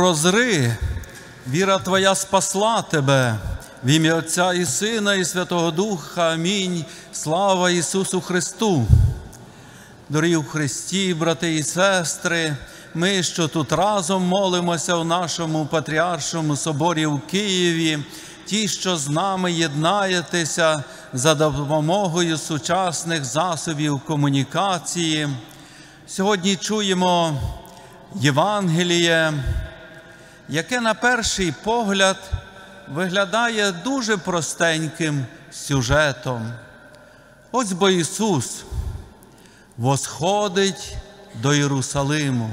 Прозри, віра твоя спасла тебе. В ім'я Отця і Сина, і Святого Духа. Амінь. Слава Ісусу Христу! Дорогі в Христі, брати і сестри, ми, що тут разом молимося у нашому Патріаршому соборі у Києві, ті, що з нами єднаєтеся за допомогою сучасних засобів комунікації. Сьогодні чуємо Євангеліє, яке на перший погляд виглядає дуже простеньким сюжетом. Ось бо Ісус восходить до Єрусалиму,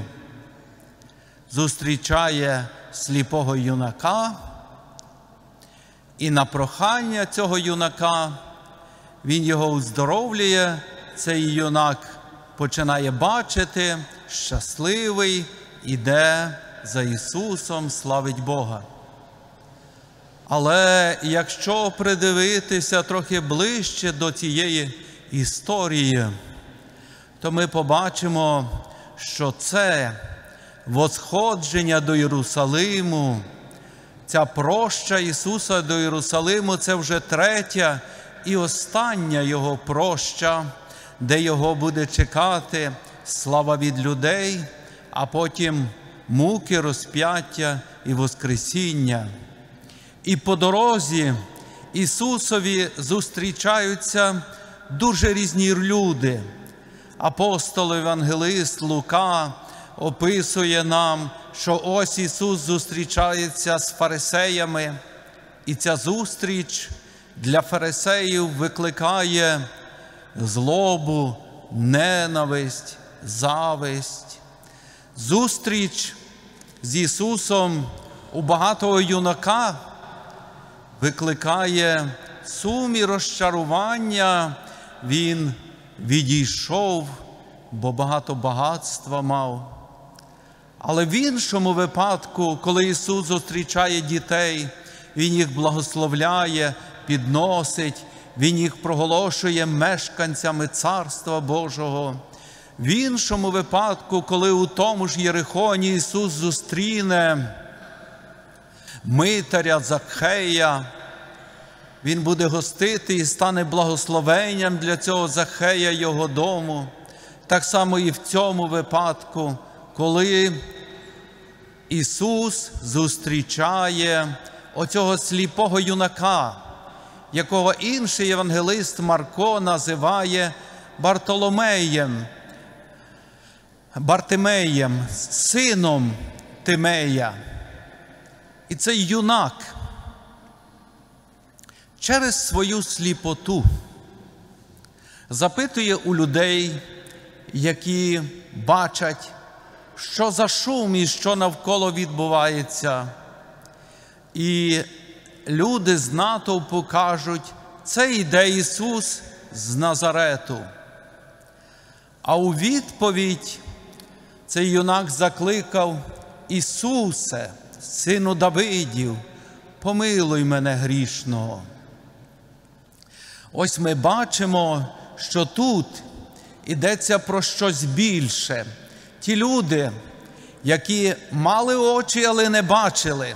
зустрічає сліпого юнака, і на прохання цього юнака Він його уздоровлює, цей юнак починає бачити, щасливий, іде за Ісусом, славить Бога. Але якщо придивитися трохи ближче до цієї історії, то ми побачимо, що це восходження до Єрусалиму, ця проща Ісуса до Єрусалиму – це вже третя і остання Його проща, де Його буде чекати слава від людей, а потім муки, розп'яття і воскресіння. І по дорозі Ісусові зустрічаються дуже різні люди. Апостол-евангелист Лука описує нам, що ось Ісус зустрічається з фарисеями, і ця зустріч для фарисеїв викликає злобу, ненависть, зависть. Зустріч з Ісусом у багатого юнака викликає сум і розчарування. Він відійшов, бо багато багатства мав. Але в іншому випадку, коли Ісус зустрічає дітей, Він їх благословляє, підносить, Він їх проголошує мешканцями Царства Божого. В іншому випадку, коли у тому ж Єрихоні Ісус зустріне митаря Закхея, Він буде гостити і стане благословенням для цього Закхея його дому. Так само і в цьому випадку, коли Ісус зустрічає оцього сліпого юнака, якого інший євангелист Марко називає Бартимеєм, сином Тимея. І цей юнак через свою сліпоту запитує у людей, які бачать, що за шум і що навколо відбувається. І люди з натовпу кажуть, це йде Ісус з Назарету. А у відповідь цей юнак закликав: Ісусе, Сину Давидів, помилуй мене грішного. Ось ми бачимо, що тут йдеться про щось більше. Ті люди, які мали очі, але не бачили,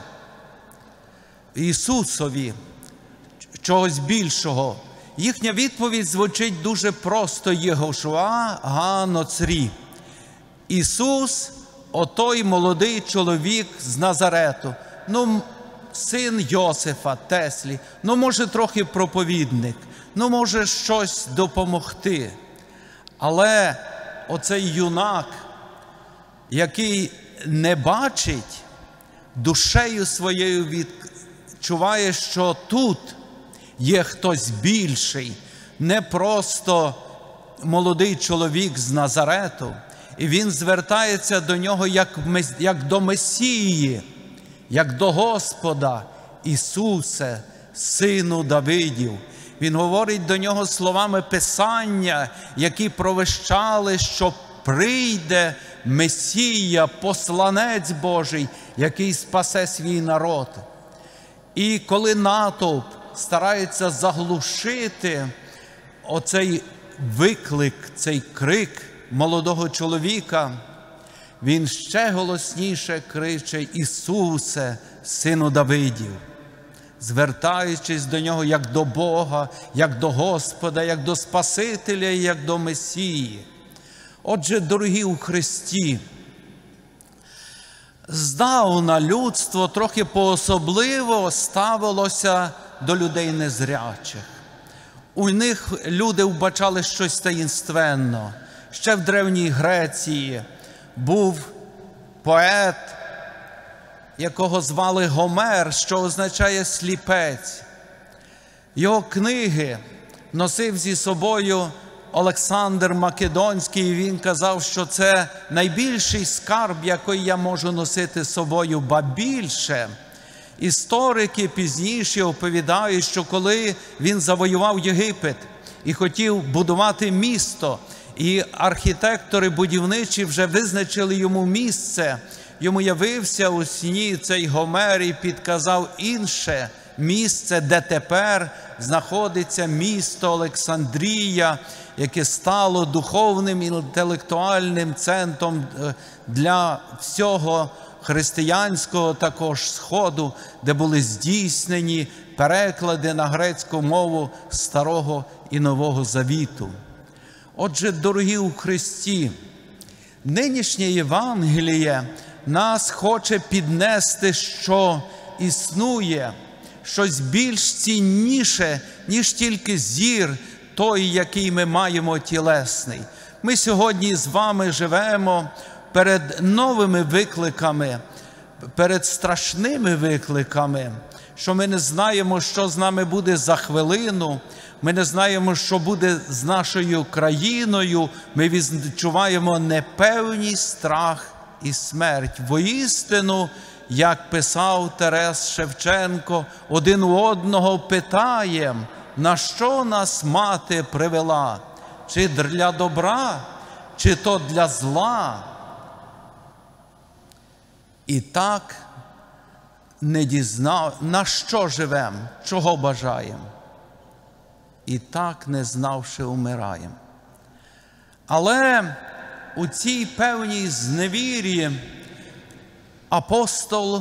Ісусові чогось більшого. Їхня відповідь звучить дуже просто: Єгошуа га Ноцрі. Ісус, отой молодий чоловік з Назарету, син Йосифа, Теслі, може трохи проповідник, може щось допомогти. Але оцей юнак, який не бачить, душею своєю відчуває, що тут є хтось більший, не просто молодий чоловік з Назарету. І він звертається до нього як до Месії, як до Господа: Ісусе, Сину Давидів. Він говорить до нього словами Писання, які провіщали, що прийде Месія, посланець Божий, який спасе свій народ. І коли натовп старається заглушити оцей виклик, цей крик молодого чоловіка, він ще голосніше криче: «Ісусе, Сину Давидів», звертаючись до Нього як до Бога, як до Господа, як до Спасителя і як до Месії. Отже, дорогі у Христі, здавна людство трохи по-особливо ставилося до людей незрячих. У них люди вбачали щось таїнственно. Ще в Древній Греції був поет, якого звали Гомер, що означає «сліпець». Його книги носив зі собою Олександр Македонський, і він казав, що це найбільший скарб, який я можу носити з собою, ба більше. Історики пізніше оповідають, що коли він завоював Єгипет і хотів будувати місто, і архітектори будівничі вже визначили йому місце, йому явився у сні цей Гомер і підказав інше місце, де тепер знаходиться місто Олександрія, яке стало духовним і інтелектуальним центром для всього християнського також Сходу, де були здійснені переклади на грецьку мову Старого і Нового Завіту. Отже, дорогі у Христі, нинішнє Євангеліє нас хоче піднести, що існує щось більш цінніше, ніж тільки зір той, який ми маємо тілесний. Ми сьогодні з вами живемо перед новими викликами, перед страшними викликами, що ми не знаємо, що з нами буде за хвилину, ми не знаємо, що буде з нашою країною, ми відчуваємо непевність, страх і смерть. Воістину, як писав Тарас Шевченко, один у одного питаєм: на що нас мати привела? Чи для добра, чи то для зла? І так не дізнав, на що живемо, чого бажаємо. І так, не знавши, умираємо. Але у цій певній зневірі апостол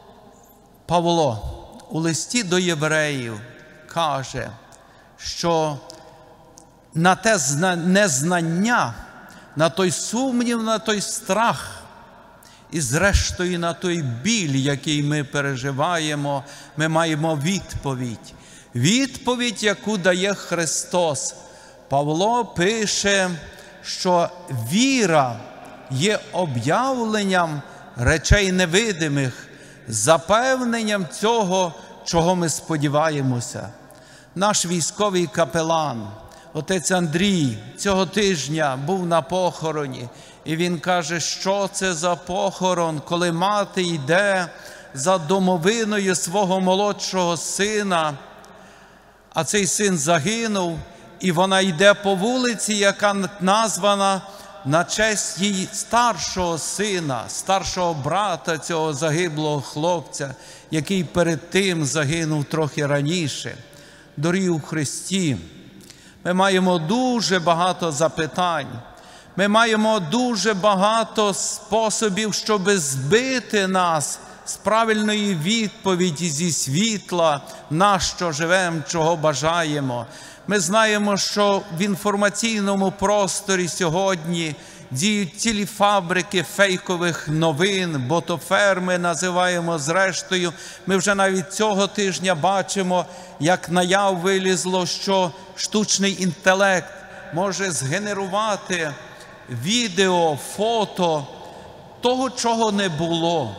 Павло у листі до євреїв каже, що на те незнання, на той сумнів, на той страх і зрештою на той біль, який ми переживаємо, ми маємо відповідь. Відповідь, яку дає Христос. Павло пише, що віра є об'явленням речей невидимих, запевненням цього, чого ми сподіваємося. Наш військовий капелан, отець Андрій, цього тижня був на похороні, і він каже, що це за похорон, коли мати йде за домовиною свого молодшого сина, а цей син загинув, і вона йде по вулиці, яка названа на честь її старшого сина, старшого брата цього загиблого хлопця, який перед тим загинув трохи раніше. Дорогі у Христі, ми маємо дуже багато запитань, ми маємо дуже багато способів, щоб збити нас з правильної відповіді, зі світла, на що живемо, чого бажаємо. Ми знаємо, що в інформаційному просторі сьогодні діють цілі фабрики фейкових новин, ботоферми називаємо зрештою. Ми вже навіть цього тижня бачимо, як наяв вилізло, що штучний інтелект може згенерувати відео, фото того, чого не було.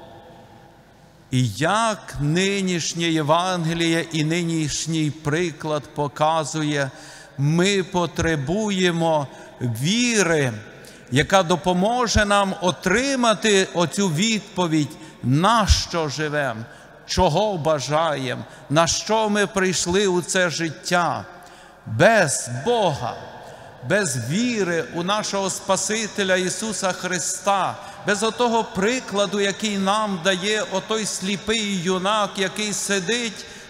І як нинішнє Євангеліє і нинішній приклад показує, ми потребуємо віри, яка допоможе нам отримати оцю відповідь, на що живемо, чого бажаємо, на що ми прийшли у це життя. Без Бога, без віри у нашого Спасителя Ісуса Христа, без отого прикладу, який нам дає отой сліпий юнак, який сидить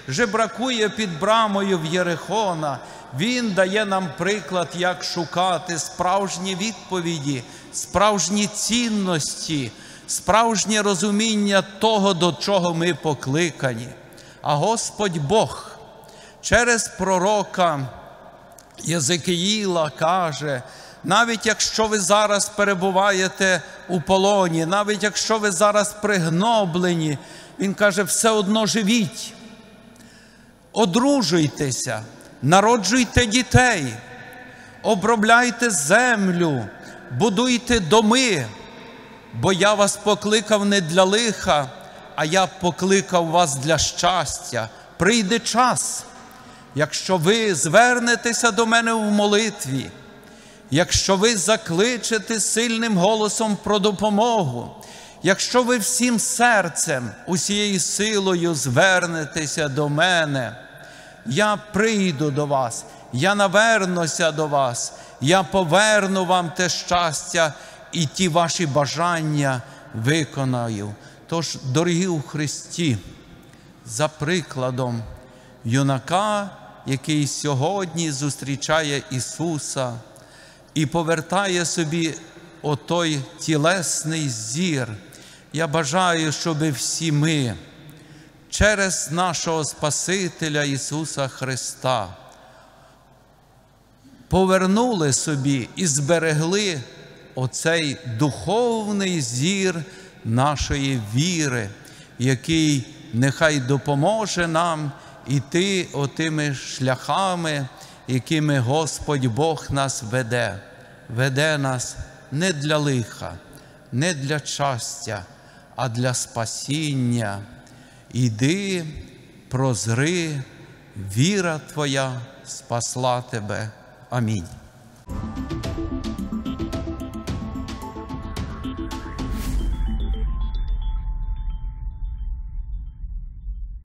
жебракує під брамою в Єрихона. Він дає нам приклад, як шукати справжні відповіді, справжні цінності, справжнє розуміння того, до чого ми покликані. А Господь Бог через пророка Єзекіїла каже: навіть якщо ви зараз перебуваєте у полоні, навіть якщо ви зараз пригноблені, він каже, все одно живіть, одружуйтеся, народжуйте дітей, обробляйте землю, будуйте доми, бо я вас покликав не для лиха, а я покликав вас для щастя. Прийде час, якщо ви звернетеся до мене в молитві, якщо ви закличете сильним голосом про допомогу, якщо ви всім серцем, усією силою звернетеся до мене, я прийду до вас, я навернуся до вас, я поверну вам те щастя і ті ваші бажання виконаю. Тож, дорогі у Христі, за прикладом юнака, який сьогодні зустрічає Ісуса і повертає собі отой тілесний зір, я бажаю, щоб всі ми через нашого Спасителя Ісуса Христа повернули собі і зберегли оцей духовний зір нашої віри, який нехай допоможе нам іти отими шляхами, якими Господь Бог нас веде. Веде нас не для лиха, не для щастя, а для спасіння. Іди, прозри, віра твоя спасла тебе. Амінь.